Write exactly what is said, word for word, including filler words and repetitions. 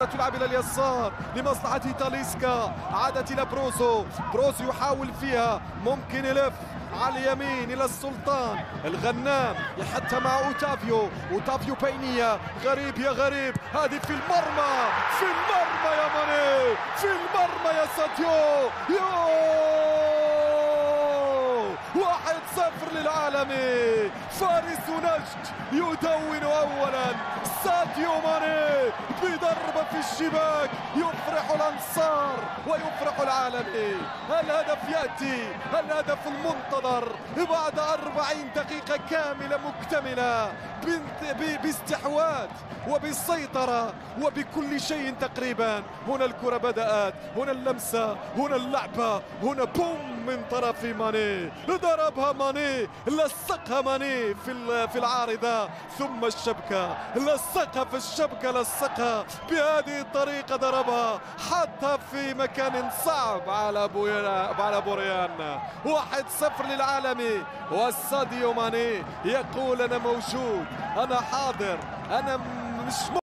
تلعب الى اليسار لمصلحة تاليسكا، عادت الى بروزو، بروزو يحاول فيها، ممكن يلف على اليمين الى السلطان الغنام حتى مع اوتافيو، اوتافيو بينية، غريب يا غريب، هذه في المرمى، في المرمى يا ماني، في المرمى يا ساديو، يو واحد صفر للعالمي، فارس نجد يدون اولا، ساديو ماني بضربة في الشباك يفرح الانصار ويفرح العالمي. الهدف ياتي، الهدف المنتظر بعد أربعين دقيقة كاملة مكتملة باستحواذ وبالسيطرة وبكل شيء تقريبا. هنا الكرة بدأت، هنا اللمسة، هنا اللعبة، هنا بوم من طرف ماني، ضربها ماني، لصقها ماني في في العارضة، ثم الشبكة، لصقها في الشبكة، لصقها بهذه الطريقة، ضربها حطها في مكان صعب على على بوريان. واحد صفر للعالمي، والساديو ماني يقول أنا موجود، أنا حاضر، أنا مش